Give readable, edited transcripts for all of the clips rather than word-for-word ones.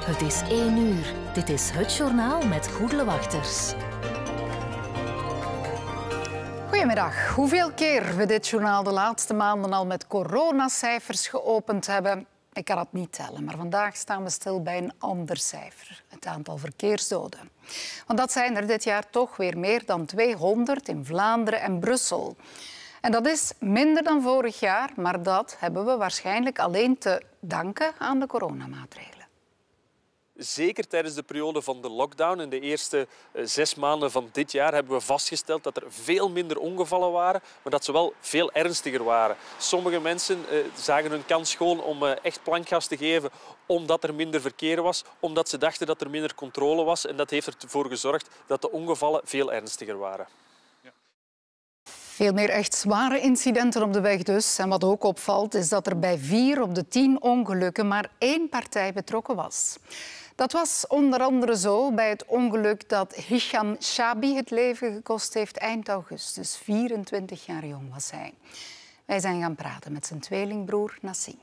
Het is 1 uur. Dit is het journaal met Goedele-Wachters. Goedemiddag. Hoeveel keer we dit journaal de laatste maanden al met coronacijfers geopend hebben, ik kan het niet tellen. Maar vandaag staan we stil bij een ander cijfer. Het aantal verkeersdoden. Want dat zijn er dit jaar toch weer meer dan 200 in Vlaanderen en Brussel. En dat is minder dan vorig jaar, maar dat hebben we waarschijnlijk alleen te danken aan de coronamaatregelen. Zeker tijdens de periode van de lockdown in de eerste 6 maanden van dit jaar hebben we vastgesteld dat er veel minder ongevallen waren, maar dat ze wel veel ernstiger waren. Sommige mensen zagen hun kans schoon om echt plankgas te geven omdat er minder verkeer was, omdat ze dachten dat er minder controle was. En dat heeft ervoor gezorgd dat de ongevallen veel ernstiger waren. Veel meer echt zware incidenten op de weg dus. En wat ook opvalt is dat er bij 4 op de 10 ongelukken maar 1 partij betrokken was. Dat was onder andere zo bij het ongeluk dat Hisham Shabi het leven gekost heeft eind augustus. 24 jaar jong was hij. Wij zijn gaan praten met zijn tweelingbroer Nassim.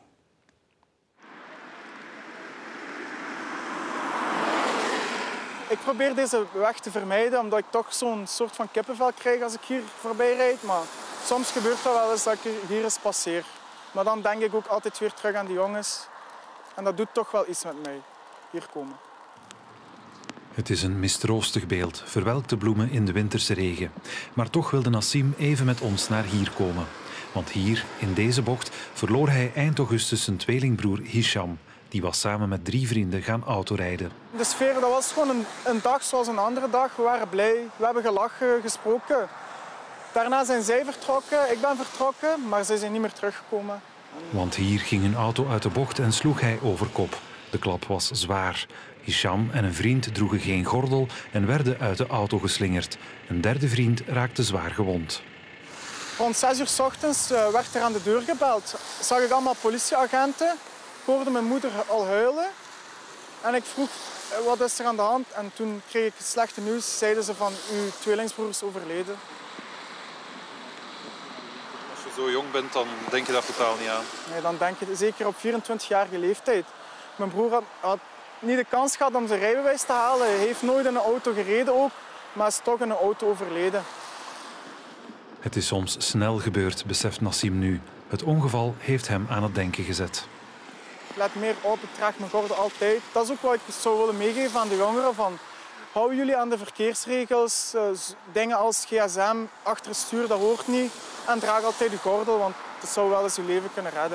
Ik probeer deze weg te vermijden, omdat ik toch zo'n soort van kippenvel krijg als ik hier voorbij rijd. Maar soms gebeurt dat wel eens dat ik hier eens passeer. Maar dan denk ik ook altijd weer terug aan die jongens. En dat doet toch wel iets met mij, hier komen. Het is een mistroostig beeld, verwelkte bloemen in de winterse regen. Maar toch wilde Nassim even met ons naar hier komen. Want hier, in deze bocht, verloor hij eind augustus zijn tweelingbroer Hisham. Die was samen met 3 vrienden gaan autorijden. De sfeer, dat was gewoon een dag zoals een andere dag. We waren blij, we hebben gelachen, gesproken. Daarna zijn zij vertrokken, ik ben vertrokken, maar zij zijn niet meer teruggekomen. Want hier ging een auto uit de bocht en sloeg hij over kop. De klap was zwaar. Hisham en een vriend droegen geen gordel en werden uit de auto geslingerd. Een derde vriend raakte zwaar gewond. Rond 6 uur 's ochtends werd er aan de deur gebeld. Zag ik allemaal politieagenten. Ik hoorde mijn moeder al huilen. En ik vroeg, wat is er aan de hand? En toen kreeg ik het slechte nieuws. Zeiden ze van, uw tweelingsbroer is overleden. Als je zo jong bent, dan denk je daar totaal niet aan. Nee, dan denk je zeker op 24-jarige leeftijd. Mijn broer had niet de kans gehad om zijn rijbewijs te halen. Hij heeft nooit in een auto gereden ook, maar is toch in een auto overleden. Het is soms snel gebeurd, beseft Nassim nu. Het ongeval heeft hem aan het denken gezet. Let meer op, ik draag mijn gordel altijd. Dat is ook wat ik zou willen meegeven aan de jongeren. Van, hou jullie aan de verkeersregels. Dingen als gsm achter het stuur, dat hoort niet. En draag altijd de gordel, want dat zou wel eens je leven kunnen redden.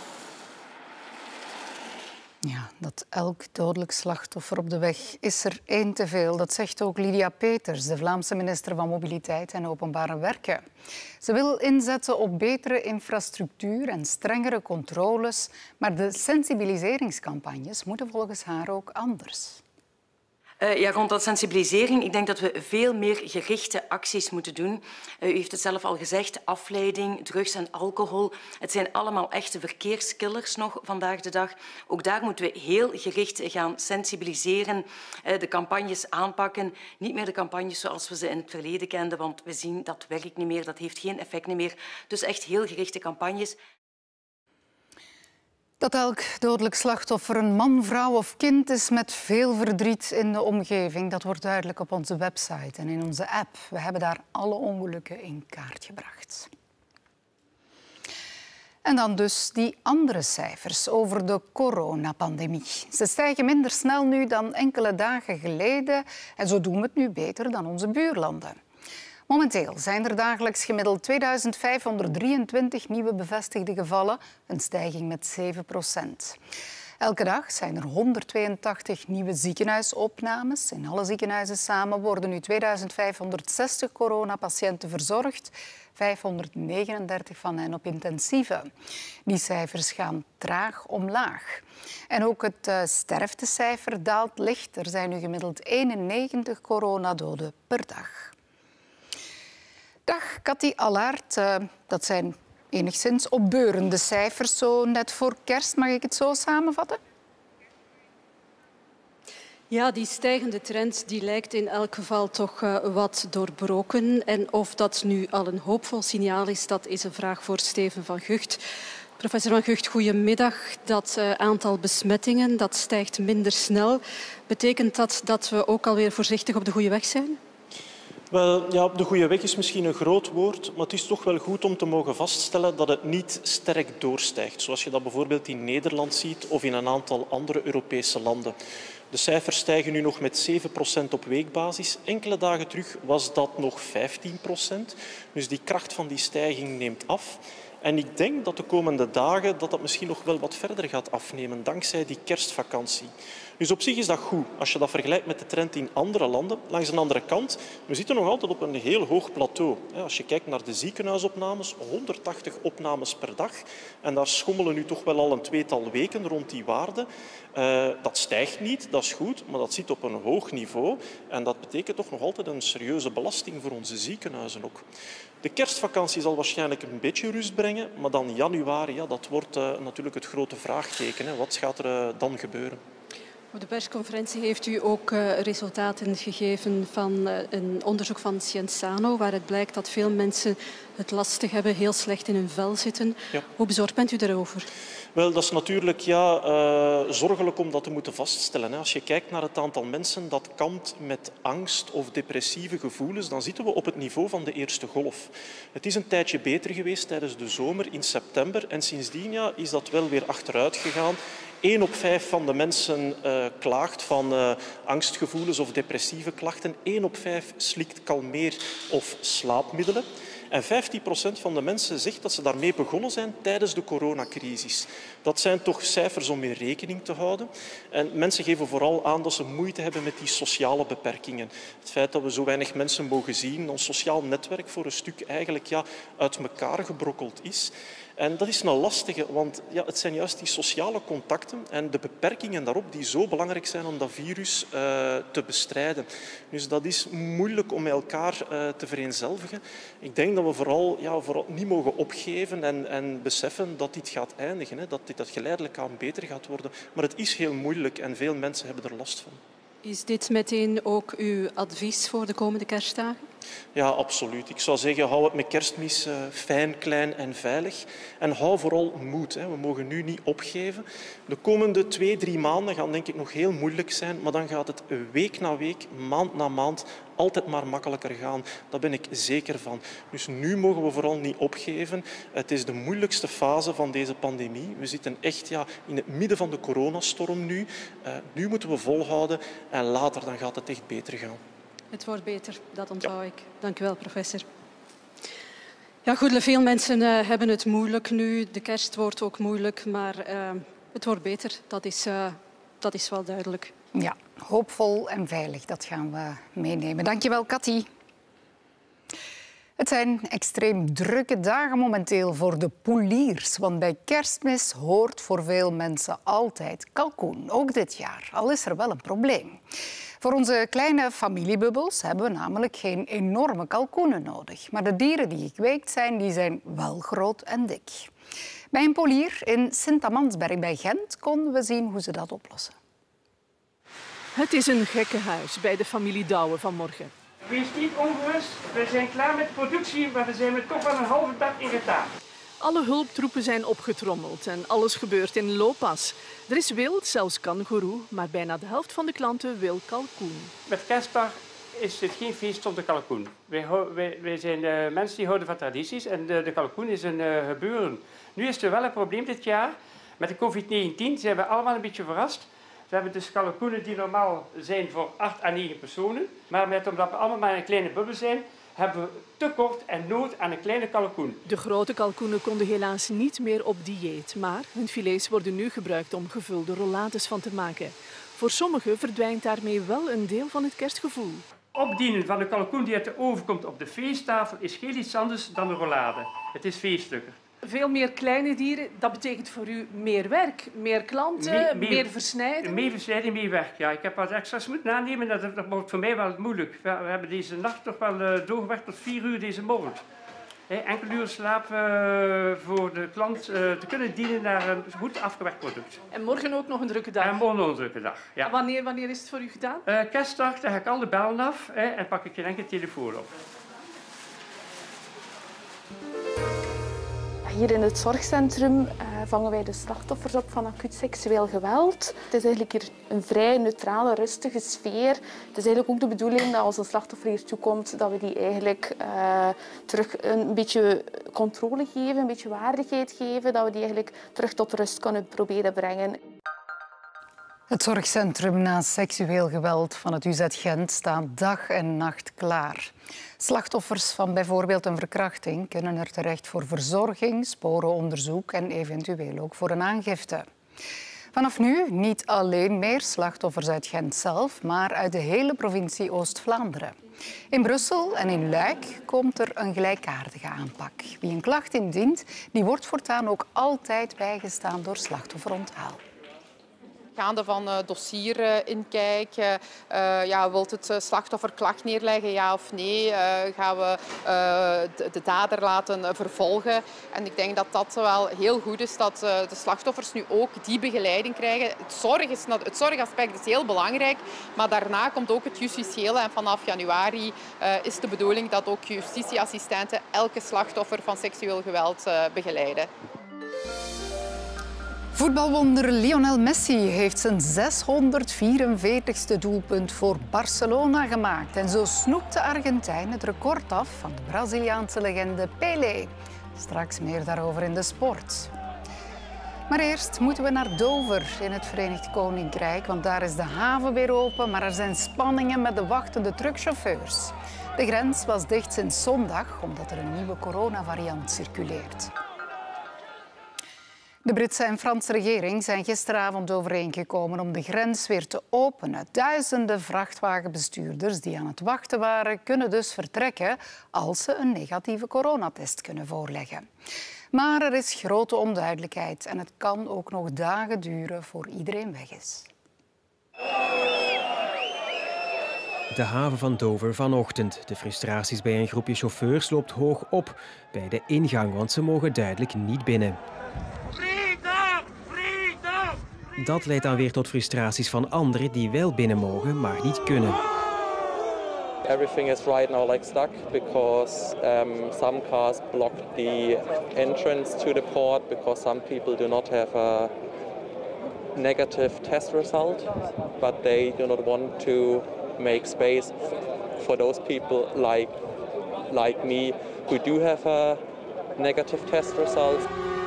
Ja, dat elk dodelijk slachtoffer op de weg is er 1 te veel. Dat zegt ook Lydia Peeters, de Vlaamse minister van Mobiliteit en Openbare Werken. Ze wil inzetten op betere infrastructuur en strengere controles. Maar de sensibiliseringscampagnes moeten volgens haar ook anders. Rond dat sensibilisering, ik denk dat we veel meer gerichte acties moeten doen. U heeft het zelf al gezegd, afleiding, drugs en alcohol. Het zijn allemaal echte verkeerskillers nog vandaag de dag. Ook daar moeten we heel gericht gaan sensibiliseren, de campagnes aanpakken. Niet meer de campagnes zoals we ze in het verleden kenden, want we zien dat werkt niet meer, dat heeft geen effect meer. Dus echt heel gerichte campagnes. Dat elk dodelijk slachtoffer een man, vrouw of kind is met veel verdriet in de omgeving, dat wordt duidelijk op onze website en in onze app. We hebben daar alle ongelukken in kaart gebracht. En dan dus die andere cijfers over de coronapandemie. Ze stijgen minder snel nu dan enkele dagen geleden en zo doen we het nu beter dan onze buurlanden. Momenteel zijn er dagelijks gemiddeld 2523 nieuwe bevestigde gevallen, een stijging met 7%. Elke dag zijn er 182 nieuwe ziekenhuisopnames. In alle ziekenhuizen samen worden nu 2560 coronapatiënten verzorgd, 539 van hen op intensieve. Die cijfers gaan traag omlaag. En ook het sterftecijfer daalt licht. Er zijn nu gemiddeld 91 coronadoden per dag. Dag, Cathy Allard. Dat zijn enigszins opbeurende cijfers, zo net voor kerst. Mag ik het zo samenvatten? Ja, die stijgende trend die lijkt in elk geval toch wat doorbroken. En of dat nu al een hoopvol signaal is, dat is een vraag voor Steven van Gucht. Professor Van Gucht, goedemiddag. Dat aantal besmettingen dat stijgt minder snel. Betekent dat dat we ook alweer voorzichtig op de goede weg zijn? Wel, ja, op de goede weg is misschien een groot woord, maar het is toch wel goed om te mogen vaststellen dat het niet sterk doorstijgt, zoals je dat bijvoorbeeld in Nederland ziet of in een aantal andere Europese landen. De cijfers stijgen nu nog met 7% op weekbasis. Enkele dagen terug was dat nog 15%. Dus die kracht van die stijging neemt af. En ik denk dat de komende dagen dat misschien nog wel wat verder gaat afnemen, dankzij die kerstvakantie. Dus op zich is dat goed, als je dat vergelijkt met de trend in andere landen. Langs de andere kant, we zitten nog altijd op een heel hoog plateau. Als je kijkt naar de ziekenhuisopnames, 180 opnames per dag. En daar schommelen nu toch wel al een tweetal weken rond die waarde. Dat stijgt niet, dat is goed, maar dat zit op een hoog niveau. En dat betekent toch nog altijd een serieuze belasting voor onze ziekenhuizen ook. De kerstvakantie zal waarschijnlijk een beetje rust brengen, maar dan januari, ja, dat wordt natuurlijk het grote vraagteken. Wat gaat er dan gebeuren? Op de persconferentie heeft u ook resultaten gegeven van een onderzoek van Cienzano, waaruit blijkt dat veel mensen het lastig hebben, heel slecht in hun vel zitten. Ja. Hoe bezorgd bent u daarover? Wel, dat is natuurlijk zorgelijk om dat te moeten vaststellen. Als je kijkt naar het aantal mensen dat kampt met angst of depressieve gevoelens, dan zitten we op het niveau van de eerste golf. Het is een tijdje beter geweest tijdens de zomer in september en sindsdien is dat wel weer achteruit gegaan. 1 op 5 van de mensen klaagt van angstgevoelens of depressieve klachten. 1 op 5 slikt kalmeer- of slaapmiddelen. En 15% van de mensen zegt dat ze daarmee begonnen zijn tijdens de coronacrisis. Dat zijn toch cijfers om mee rekening te houden. En mensen geven vooral aan dat ze moeite hebben met die sociale beperkingen. Het feit dat we zo weinig mensen mogen zien, ons sociaal netwerk voor een stuk eigenlijk uit elkaar gebrokkeld is. En dat is een lastige, want het zijn juist die sociale contacten en de beperkingen daarop die zo belangrijk zijn om dat virus te bestrijden. Dus dat is moeilijk om met elkaar te vereenzelvigen. Ik denk dat we vooral niet mogen opgeven en beseffen dat dit gaat eindigen, dat dit geleidelijk aan beter gaat worden. Maar het is heel moeilijk en veel mensen hebben er last van. Is dit meteen ook uw advies voor de komende kerstdagen? Ja, absoluut. Ik zou zeggen, hou het met Kerstmis fijn, klein en veilig. En hou vooral moed. We mogen nu niet opgeven. De komende 2-3 maanden gaan denk ik nog heel moeilijk zijn, maar dan gaat het week na week, maand na maand altijd maar makkelijker gaan. Daar ben ik zeker van. Dus nu mogen we vooral niet opgeven. Het is de moeilijkste fase van deze pandemie. We zitten echt in het midden van de coronastorm nu. Nu moeten we volhouden en later dan gaat het echt beter gaan. Het wordt beter, dat onthoud ik. Dank u wel, professor. Ja, goed, veel mensen hebben het moeilijk nu. De kerst wordt ook moeilijk, maar het wordt beter. Dat is wel duidelijk. Ja, hoopvol en veilig, dat gaan we meenemen. Dank je wel, Cathy. Het zijn extreem drukke dagen momenteel voor de poeliers. Want bij Kerstmis hoort voor veel mensen altijd kalkoen. Ook dit jaar, al is er wel een probleem. Voor onze kleine familiebubbels hebben we namelijk geen enorme kalkoenen nodig. Maar de dieren die gekweekt zijn, die zijn wel groot en dik. Bij een polier in Sint-Amandsberg bij Gent konden we zien hoe ze dat oplossen. Het is een gekkenhuis bij de familie Douwe vanmorgen. Wees niet ongerust, we zijn klaar met productie, maar we zijn er toch wel een halve dag in gedaan. Alle hulptroepen zijn opgetrommeld en alles gebeurt in looppas. Er is wild, zelfs kangoeroe, maar bijna de helft van de klanten wil kalkoen. Met kerstdag is het geen feest zonder kalkoen. Wij zijn mensen die houden van tradities en de kalkoen is een gebeuren. Nu is er wel een probleem dit jaar. Met de COVID-19 zijn we allemaal een beetje verrast. We hebben dus kalkoenen die normaal zijn voor 8 à 9 personen. Maar omdat we allemaal maar een kleine bubbel zijn, hebben we tekort en nood aan een kleine kalkoen. De grote kalkoenen konden helaas niet meer op dieet. Maar hun filets worden nu gebruikt om gevulde rollades van te maken. Voor sommigen verdwijnt daarmee wel een deel van het kerstgevoel. Opdienen van de kalkoen die uit de oven komt op de feesttafel is geen iets anders dan een rollade. Het is feestelijker. Veel meer kleine dieren, dat betekent voor u meer werk, meer klanten, meer versnijden? Meer versnijden, meer werk, ja. Ik heb wat extra's moeten aannemen, dat wordt voor mij wel moeilijk. We hebben deze nacht toch wel doorgewerkt tot 4 uur deze morgen. Enkele uren slaap voor de klant te kunnen dienen naar een goed afgewerkt product. En morgen ook nog een drukke dag? En morgen nog een drukke dag, ja. Wanneer is het voor u gedaan? Kerstdag, dan ga ik al de bellen af en pak ik geen enkele telefoon op. Hier in het zorgcentrum vangen wij de slachtoffers op van acuut seksueel geweld. Het is eigenlijk hier een vrij neutrale, rustige sfeer. Het is eigenlijk ook de bedoeling dat als een slachtoffer hier toekomt, dat we die eigenlijk terug een beetje controle geven, een beetje waardigheid geven, dat we die eigenlijk terug tot rust kunnen proberen brengen. Het zorgcentrum na seksueel geweld van het UZ Gent staat dag en nacht klaar. Slachtoffers van bijvoorbeeld een verkrachting kunnen er terecht voor verzorging, sporenonderzoek en eventueel ook voor een aangifte. Vanaf nu niet alleen meer slachtoffers uit Gent zelf, maar uit de hele provincie Oost-Vlaanderen. In Brussel en in Luik komt er een gelijkaardige aanpak. Wie een klacht indient, die wordt voortaan ook altijd bijgestaan door slachtofferonthaal. Gaande van dossier inkijken, wilt het slachtoffer klacht neerleggen, ja of nee? Gaan we de dader laten vervolgen? En ik denk dat dat wel heel goed is, dat de slachtoffers nu ook die begeleiding krijgen. Het zorgaspect is heel belangrijk, maar daarna komt ook het justitiële. En vanaf januari is de bedoeling dat ook justitieassistenten elke slachtoffer van seksueel geweld begeleiden. Voetbalwonder Lionel Messi heeft zijn 644ste doelpunt voor Barcelona gemaakt. En zo snoept de Argentijn het record af van de Braziliaanse legende Pelé. Straks meer daarover in de sport. Maar eerst moeten we naar Dover in het Verenigd Koninkrijk, want daar is de haven weer open, maar er zijn spanningen met de wachtende truckchauffeurs. De grens was dicht sinds zondag, omdat er een nieuwe coronavariant circuleert. De Britse en Franse regering zijn gisteravond overeengekomen om de grens weer te openen. Duizenden vrachtwagenbestuurders die aan het wachten waren, kunnen dus vertrekken als ze een negatieve coronatest kunnen voorleggen. Maar er is grote onduidelijkheid en het kan ook nog dagen duren voor iedereen weg is. De haven van Dover vanochtend. De frustraties bij een groepje chauffeurs loopt hoog op bij de ingang, want ze mogen duidelijk niet binnen. Dat leidt dan weer tot frustraties van anderen die wel binnen mogen, maar niet kunnen. Everything is right now like stuck because some cars block the entrance to the port because some people do not have a negative test result, but they do not want to make space for those people like me who do have a negative test result.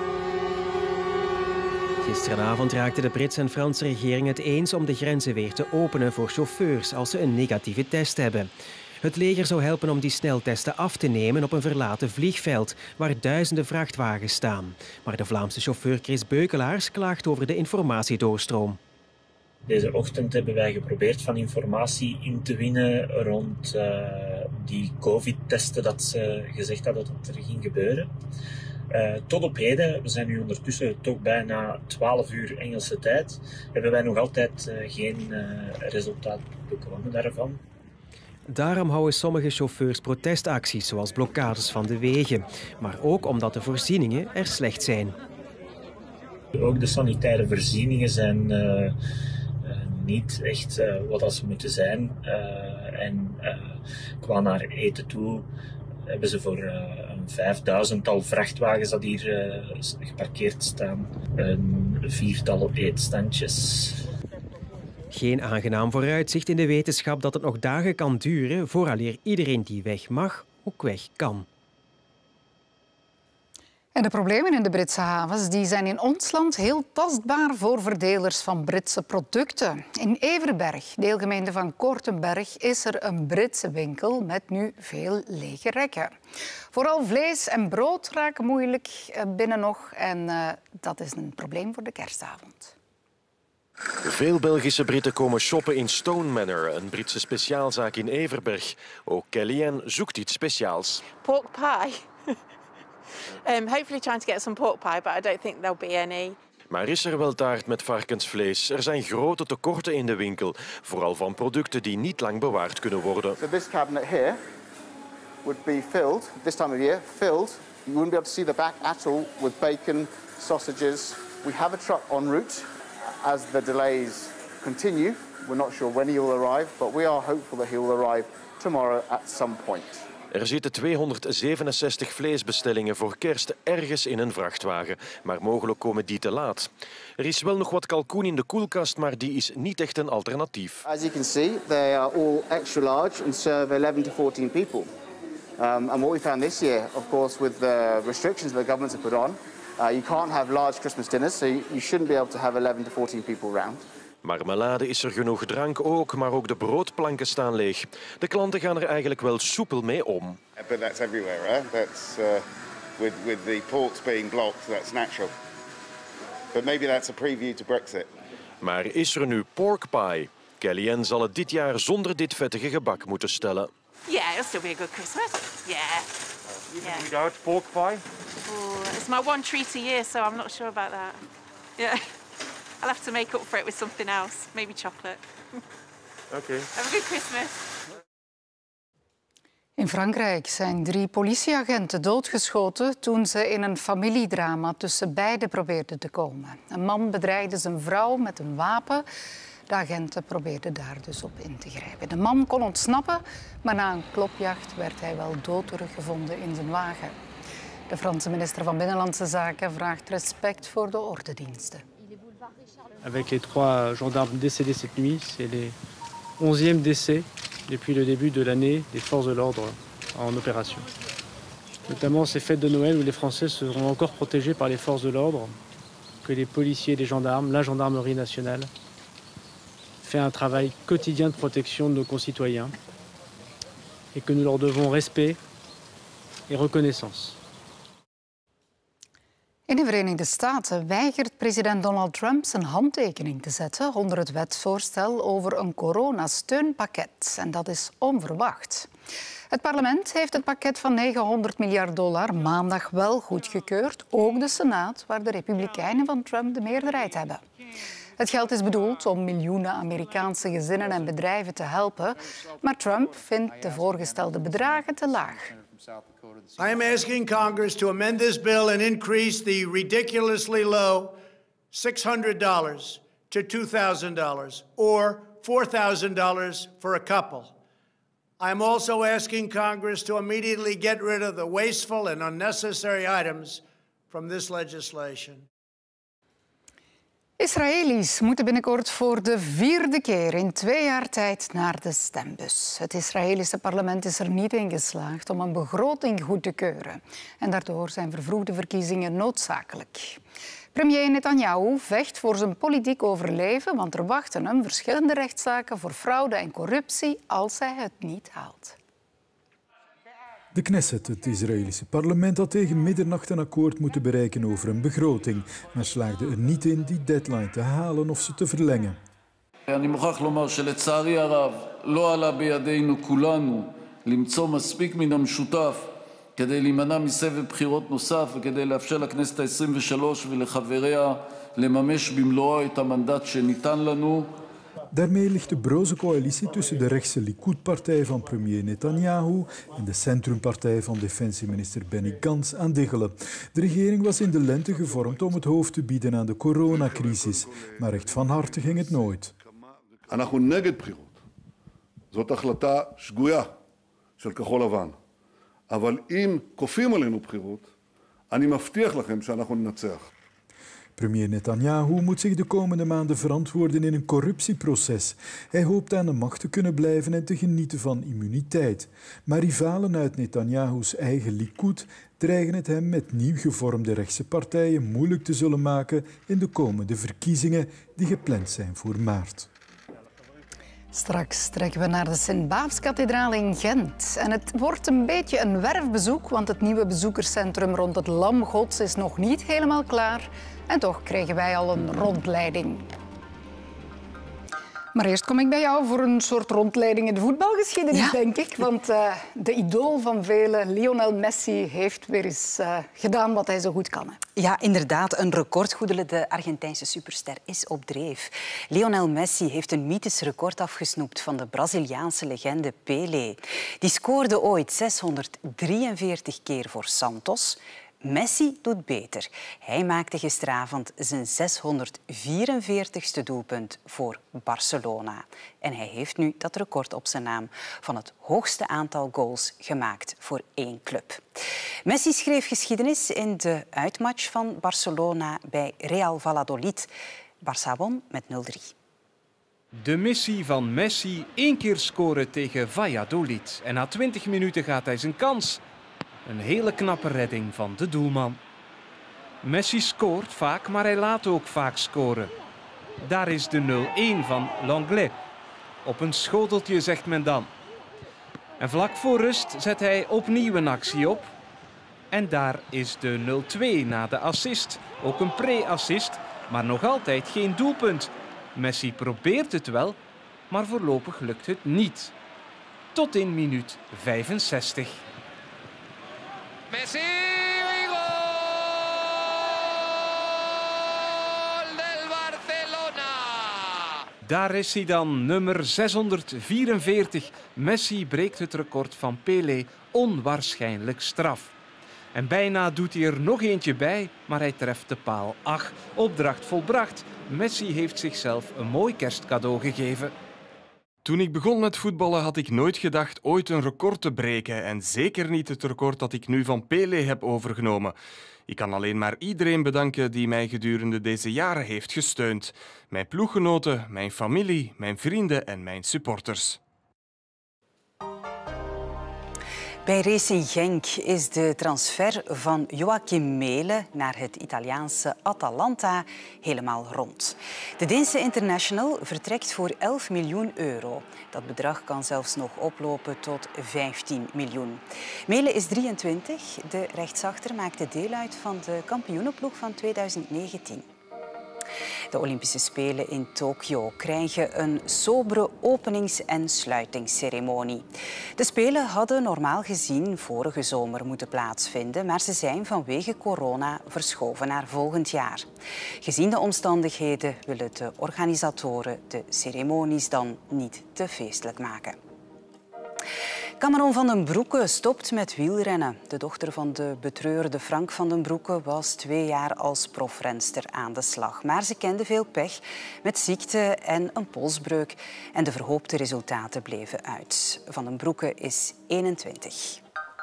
Gisteravond raakten de Britse en Franse regering het eens om de grenzen weer te openen voor chauffeurs als ze een negatieve test hebben. Het leger zou helpen om die sneltesten af te nemen op een verlaten vliegveld, waar duizenden vrachtwagens staan. Maar de Vlaamse chauffeur Chris Beukelaars klaagt over de informatiedoorstroom. Deze ochtend hebben wij geprobeerd van informatie in te winnen rond die COVID-testen dat ze gezegd hadden dat er ging gebeuren. Tot op heden, we zijn nu ondertussen toch bijna 12 uur Engelse tijd, hebben wij nog altijd geen resultaat bekomen daarvan. Daarom houden sommige chauffeurs protestacties, zoals blokkades van de wegen. Maar ook omdat de voorzieningen er slecht zijn. Ook de sanitaire voorzieningen zijn niet echt wat ze moeten zijn. Qua naar eten toe hebben ze voor een 5000-tal vrachtwagens dat hier geparkeerd staan, een 4-tal eetstandjes. Geen aangenaam vooruitzicht in de wetenschap dat het nog dagen kan duren vooraleer iedereen die weg mag, ook weg kan. En de problemen in de Britse havens die zijn in ons land heel tastbaar voor verdelers van Britse producten. In Everberg, deelgemeente van Kortenberg, is er een Britse winkel met nu veel lege rekken. Vooral vlees en brood raken moeilijk binnen nog en dat is een probleem voor de kerstavond. Veel Belgische Britten komen shoppen in Stone Manor, een Britse speciaalzaak in Everberg. Ook Kellyanne zoekt iets speciaals. Pork pie. Hopefully trying to get some pork pie, but I don't think there'll be any. Maar is er wel taart met varkensvlees? Er zijn grote tekorten in de winkel, vooral van producten die niet lang bewaard kunnen worden. So this cabinet here would be filled, this time of year, filled. You wouldn't be able to see the back at all with bacon, sausages. We have a truck en route. As the delays continue, we're not sure when he will arrive, but we are hopeful that he will arrive tomorrow at some point. Er zitten 267 vleesbestellingen voor kerst ergens in een vrachtwagen, maar mogelijk komen die te laat. Er is wel nog wat kalkoen in de koelkast, maar die is niet echt een alternatief. As you can see, they are all extra large and serve 11 to 14 people. And what we found this year, of course, with the restrictions the governments have put on, you can't have large Christmas dinners, so you shouldn't be able to have 11 to 14 people round. Marmelade is er genoeg, drank ook, maar ook de broodplanken staan leeg. De klanten gaan er eigenlijk wel soepel mee om. But that's everywhere, hè? That's with the ports being blocked, that's natural. But maybe that's a preview to Brexit. Maar is er nu pork pie? Kellyanne zal het dit jaar zonder dit vettige gebak moeten stellen. Yeah, it'll still be a good Christmas. Yeah. Without pork pie? Ooh, it's my one treat a year, so I'm not sure about that. Yeah. I'll have to make up for it with something else. Maybe chocolate. Okay. Have a good Christmas. In Frankrijk zijn 3 politieagenten doodgeschoten toen ze in een familiedrama tussen beiden probeerden te komen. Een man bedreigde zijn vrouw met een wapen. De agenten probeerden daar dus op in te grijpen. De man kon ontsnappen, maar na een klopjacht werd hij wel dood teruggevonden in zijn wagen. De Franse minister van Binnenlandse Zaken vraagt respect voor de ordediensten. Avec les 3 gendarmes décédés cette nuit, c'est les 11e décès depuis le début de l'année des forces de l'ordre en opération. Notamment ces fêtes de Noël où les Français seront encore protégés par les forces de l'ordre, que les policiers et les gendarmes, la gendarmerie nationale, fait un travail quotidien de protection de nos concitoyens et que nous leur devons respect et reconnaissance. In de Verenigde Staten weigert president Donald Trump zijn handtekening te zetten onder het wetsvoorstel over een coronasteunpakket. En dat is onverwacht. Het parlement heeft het pakket van $900 miljard maandag wel goedgekeurd. Ook de Senaat, waar de Republikeinen van Trump de meerderheid hebben. Het geld is bedoeld om miljoenen Amerikaanse gezinnen en bedrijven te helpen. Maar Trump vindt de voorgestelde bedragen te laag. I am asking Congress to amend this bill and increase the ridiculously low $600 to $2,000 or $4,000 for a couple. I am also asking Congress to immediately get rid of the wasteful and unnecessary items from this legislation. Israëli's moeten binnenkort voor de 4e keer in 2 jaar tijd naar de stembus. Het Israëlische parlement is er niet in geslaagd om een begroting goed te keuren. En daardoor zijn vervroegde verkiezingen noodzakelijk. Premier Netanyahu vecht voor zijn politiek overleven, want er wachten hem verschillende rechtszaken voor fraude en corruptie als hij het niet haalt. De Knesset, het Israëlische parlement, had tegen middernacht een akkoord moeten bereiken over een begroting, maar slaagde er niet in die deadline te halen of ze te verlengen. אני מוכרח לומר שלצערי הרב לא עלה בידינו כולנו למצוא מספיק מן המשותף כדי להימנע מסבב בחירות נוסף וכדי לאפשר לכנסת ה-23 ולחבריה לממש במלואו את המנדט שניתן לנו. Daarmee ligt de broze coalitie tussen de rechtse Likud-partij van premier Netanyahu en de centrumpartij van defensieminister Benny Gantz aan diggelen. De regering was in de lente gevormd om het hoofd te bieden aan de coronacrisis, maar echt van harte ging het nooit. אנחנו נגד בחירות. זאת החלטה שגויה של כחול לבן. אבל אם כופים עלינו בחירות, אני מבטיח לכם שאנחנו ננצח. Premier Netanyahu moet zich de komende maanden verantwoorden in een corruptieproces. Hij hoopt aan de macht te kunnen blijven en te genieten van immuniteit. Maar rivalen uit Netanyahu's eigen Likud dreigen het hem met nieuw gevormde rechtse partijen moeilijk te zullen maken in de komende verkiezingen die gepland zijn voor maart. Straks trekken we naar de Sint-Baafskathedraal in Gent. En het wordt een beetje een werfbezoek, want het nieuwe bezoekerscentrum rond het Lam Gods is nog niet helemaal klaar. En toch kregen wij al een rondleiding. Maar eerst kom ik bij jou voor een soort rondleiding in de voetbalgeschiedenis, denk ik. Want de idool van velen, Lionel Messi, heeft weer eens gedaan wat hij zo goed kan. Hè? Ja, inderdaad. Een recordgoedele. De Argentijnse superster is op dreef. Lionel Messi heeft een mythisch record afgesnoept van de Braziliaanse legende Pelé. Die scoorde ooit 643 keer voor Santos, Messi doet beter. Hij maakte gisteravond zijn 644ste doelpunt voor Barcelona. En hij heeft nu dat record op zijn naam van het hoogste aantal goals gemaakt voor één club. Messi schreef geschiedenis in de uitmatch van Barcelona bij Real Valladolid. Barça won met 0-3. De missie van Messi, 1 keer scoren tegen Valladolid. En na 20 minuten gaat hij zijn kans. Een hele knappe redding van de doelman. Messi scoort vaak, maar hij laat ook vaak scoren. Daar is de 0-1 van Lenglet. Op een schoteltje, zegt men dan. En vlak voor rust zet hij opnieuw een actie op. En daar is de 0-2 na de assist. Ook een pre-assist, maar nog altijd geen doelpunt. Messi probeert het wel, maar voorlopig lukt het niet. Tot in minuut 65. Messi, gol del Barcelona! Daar is hij dan, nummer 644. Messi breekt het record van Pelé, onwaarschijnlijk straf. En bijna doet hij er nog eentje bij, maar hij treft de paal. Ach, opdracht volbracht. Messi heeft zichzelf een mooi kerstcadeau gegeven. Toen ik begon met voetballen had ik nooit gedacht ooit een record te breken. En zeker niet het record dat ik nu van Pelé heb overgenomen. Ik kan alleen maar iedereen bedanken die mij gedurende deze jaren heeft gesteund. Mijn ploeggenoten, mijn familie, mijn vrienden en mijn supporters. Bij Racing Genk is de transfer van Joachim Mele naar het Italiaanse Atalanta helemaal rond. De Deense international vertrekt voor 11 miljoen euro. Dat bedrag kan zelfs nog oplopen tot 15 miljoen. Mele is 23. De rechtsachter maakte deel uit van de kampioenenploeg van 2019. De Olympische Spelen in Tokio krijgen een sobere openings- en sluitingsceremonie. De Spelen hadden normaal gezien vorige zomer moeten plaatsvinden, maar ze zijn vanwege corona verschoven naar volgend jaar. Gezien de omstandigheden willen de organisatoren de ceremonies dan niet te feestelijk maken. Cameron van den Broeke stopt met wielrennen. De dochter van de betreurde Frank van den Broeke was 2 jaar als profrenster aan de slag. Maar ze kende veel pech met ziekte en een polsbreuk. En de verhoopte resultaten bleven uit. Van den Broeke is 21.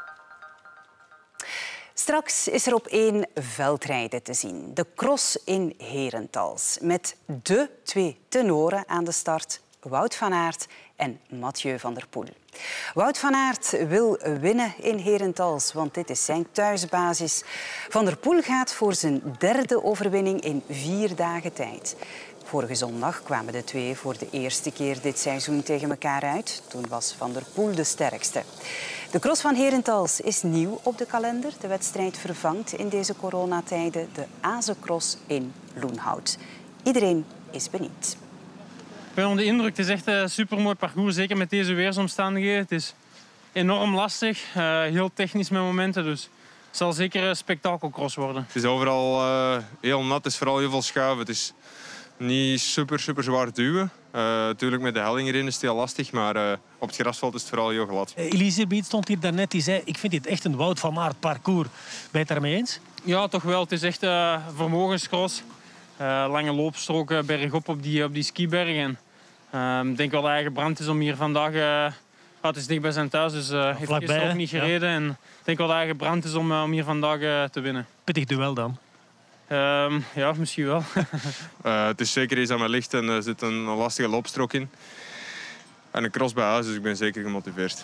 Straks is er op 1 veldrijden te zien. De cross in Herentals. Met de 2 tenoren aan de start. Wout van Aert en Mathieu van der Poel. Wout van Aert wil winnen in Herentals, want dit is zijn thuisbasis. Van der Poel gaat voor zijn 3e overwinning in 4 dagen tijd. Vorige zondag kwamen de 2 voor de eerste keer dit seizoen tegen elkaar uit. Toen was Van der Poel de sterkste. De cross van Herentals is nieuw op de kalender. De wedstrijd vervangt in deze coronatijden de Azencross in Loenhout. Iedereen is benieuwd. Ik ben onder de indruk. Het is echt een supermooi parcours, zeker met deze weersomstandigheden. Het is enorm lastig, heel technisch met momenten, dus het zal zeker een spektakelcross worden. Het is overal heel nat, het is vooral heel veel schuiven. Het is niet super zwaar duwen. Natuurlijk met de helling erin is het heel lastig, maar op het grasveld is het vooral heel glad. Elisabeth stond hier daarnet, die zei ik vind dit echt een Wout van Aert parcours. Ben je het daarmee eens? Ja, toch wel. Het is echt een vermogenscross. Lange loopstroken bergop op die skibergen. Ik denk wel dat hij gebrand is om hier vandaag... het is dicht bij zijn thuis, dus heeft gisteren ook niet gereden. Ja. En ik denk wel dat hij gebrand is om hier vandaag te winnen. Pittig duel dan? Ja, misschien wel. Het is zeker iets aan mij ligt en er zit een lastige loopstrook in. En een cross bij huis, dus ik ben zeker gemotiveerd.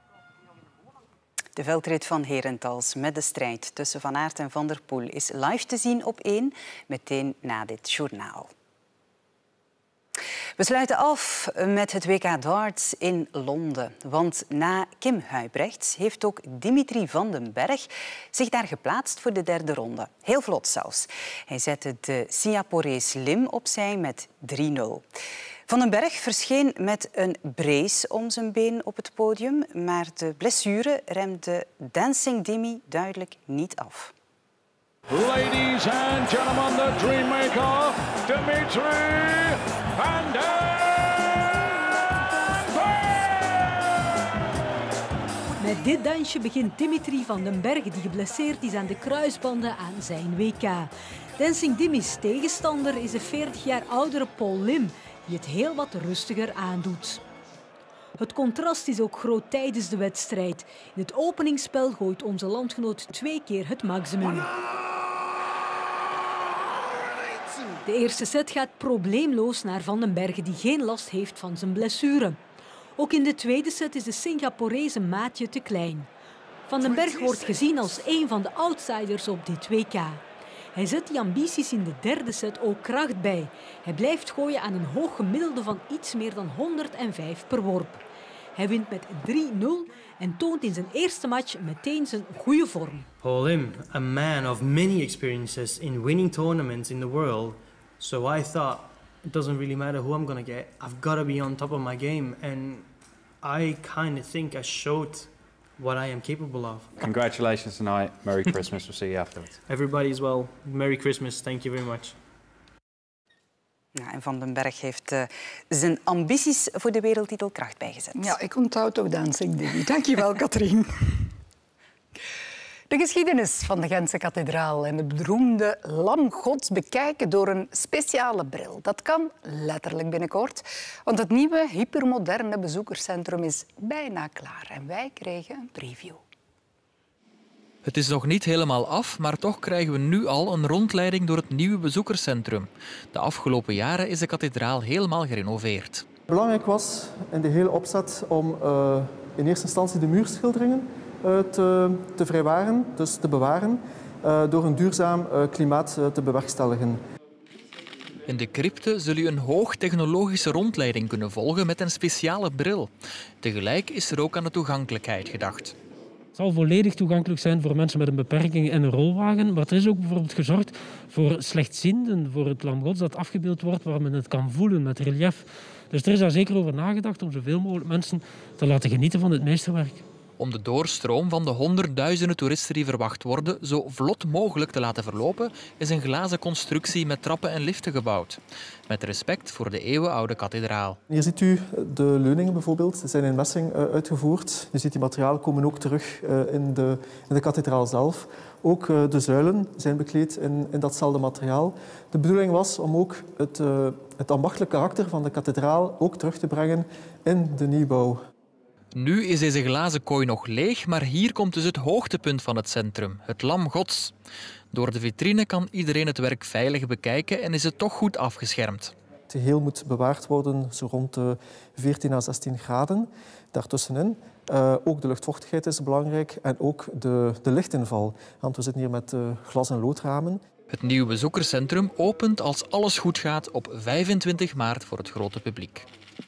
De veldrit van Herentals met de strijd tussen Van Aert en Van der Poel is live te zien op 1, meteen na dit journaal. We sluiten af met het WK Darts in Londen. Want na Kim Huybrechts heeft ook Dimitri van den Berg zich daar geplaatst voor de 3e ronde. Heel vlot zelfs. Hij zette de Singaporees Lim opzij met 3-0. Van den Berg verscheen met een brace om zijn been op het podium, maar de blessure remde Dancing Dimi duidelijk niet af. Ladies and gentlemen, the Dreammaker, Dimitri van den Berg! Met Met dit dansje begint Dimitri van den Berg, die geblesseerd is aan de kruisbanden, aan zijn WK. Dancing Dimmy's tegenstander is de 40 jaar oudere Paul Lim, die het heel wat rustiger aandoet. Het contrast is ook groot tijdens de wedstrijd. In het openingsspel gooit onze landgenoot 2 keer het maximum. De eerste set gaat probleemloos naar Van den Berg, die geen last heeft van zijn blessure. Ook in de tweede set is de Singaporese maatje te klein. Van den Berg wordt gezien als een van de outsiders op dit WK. Hij zet die ambities in de derde set ook kracht bij. Hij blijft gooien aan een hoog gemiddelde van iets meer dan 105 per worp. Hij wint met 3-0 en toont in zijn eerste match meteen zijn goede vorm. Paul Lim, a man of many experiences in winning tournaments in the world. So I thought, it doesn't really matter who I'm going to get. I've got to be on top of my game. And I kind of think I showed what I am capable of. Congratulations tonight. Merry Christmas. We'll see you afterwards. Everybody as well. Merry Christmas. Thank you very much. Ja, en Van den Berg heeft zijn ambities voor de wereldtitel kracht bijgezet. Ja, ik onthoud toch Dancing Dimmy. Dankjewel, Katrien. De geschiedenis van de Gentse kathedraal en het beroemde Lam Gods bekijken door een speciale bril. Dat kan letterlijk binnenkort, want het nieuwe hypermoderne bezoekerscentrum is bijna klaar. En wij kregen een preview. Het is nog niet helemaal af, maar toch krijgen we nu al een rondleiding door het nieuwe bezoekerscentrum. De afgelopen jaren is de kathedraal helemaal gerenoveerd. Belangrijk was in de hele opzet om in eerste instantie de muurschilderingen te vrijwaren, dus te bewaren, door een duurzaam klimaat te bewerkstelligen. In de crypte zul je een hoogtechnologische rondleiding kunnen volgen met een speciale bril. Tegelijk is er ook aan de toegankelijkheid gedacht. Het zal volledig toegankelijk zijn voor mensen met een beperking en een rolwagen. Maar er is ook bijvoorbeeld gezorgd voor slechtzienden, voor het Lam Gods dat afgebeeld wordt, waar men het kan voelen met relief. Dus er is daar zeker over nagedacht om zoveel mogelijk mensen te laten genieten van het meesterwerk. Om de doorstroom van de honderdduizenden toeristen die verwacht worden zo vlot mogelijk te laten verlopen, is een glazen constructie met trappen en liften gebouwd. Met respect voor de eeuwenoude kathedraal. Hier ziet u de leuningen bijvoorbeeld. Ze zijn in messing uitgevoerd. Je ziet die materialen komen ook terug in de kathedraal zelf. Ook de zuilen zijn bekleed in datzelfde materiaal. De bedoeling was om ook het ambachtelijk karakter van de kathedraal ook terug te brengen in de nieuwbouw. Nu is deze glazen kooi nog leeg, maar hier komt dus het hoogtepunt van het centrum, het Lam Gods. Door de vitrine kan iedereen het werk veilig bekijken en is het toch goed afgeschermd. Het geheel moet bewaard worden zo rond de 14 à 16 graden. Daartussenin ook de luchtvochtigheid is belangrijk en ook de lichtinval. Want we zitten hier met glas- en loodramen. Het nieuwe bezoekerscentrum opent als alles goed gaat op 25 maart voor het grote publiek.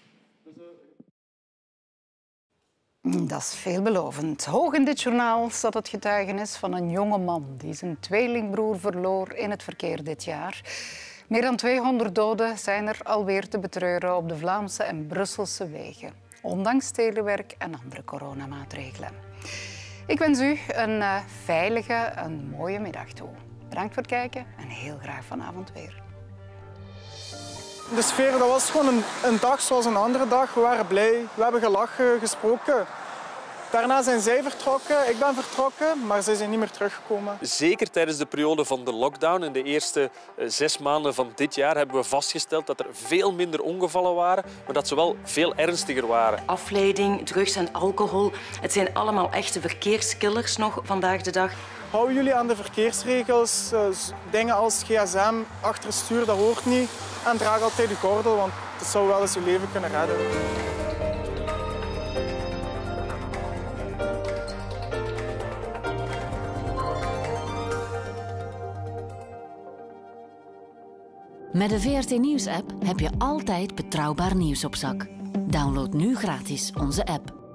Dat is veelbelovend. Hoog in dit journaal staat het getuigenis van een jonge man die zijn tweelingbroer verloor in het verkeer dit jaar. Meer dan 200 doden zijn er alweer te betreuren op de Vlaamse en Brusselse wegen, ondanks telewerk en andere coronamaatregelen. Ik wens u een veilige, een mooie middag toe. Bedankt voor het kijken en heel graag vanavond weer. De sfeer, dat was gewoon een dag zoals een andere dag. We waren blij, we hebben gelachen, gesproken. Daarna zijn zij vertrokken, ik ben vertrokken, maar zij zijn niet meer teruggekomen. Zeker tijdens de periode van de lockdown, in de eerste 6 maanden van dit jaar, hebben we vastgesteld dat er veel minder ongevallen waren, maar dat ze wel veel ernstiger waren. Afleiding, drugs en alcohol, het zijn allemaal echte verkeerskillers nog vandaag de dag. Houden jullie aan de verkeersregels? Dingen als gsm achter het stuur, dat hoort niet. En draag altijd je gordel, want dat zou wel eens je leven kunnen redden. Met de VRT Nieuws-app heb je altijd betrouwbaar nieuws op zak. Download nu gratis onze app.